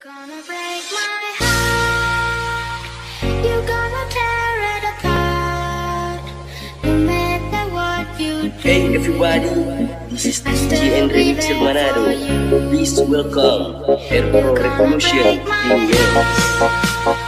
Gonna break my heart. You gonna tear it apart. No matter what you do. Hey everybody, this is DJ and Remix Manado. Please welcome Airpro Revolution in